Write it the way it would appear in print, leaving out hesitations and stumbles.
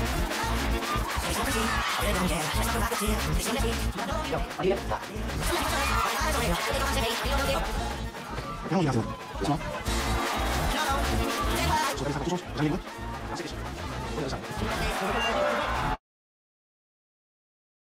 然后你要什么？有什么？手在上，就说我想练歌，想写一首，我也想。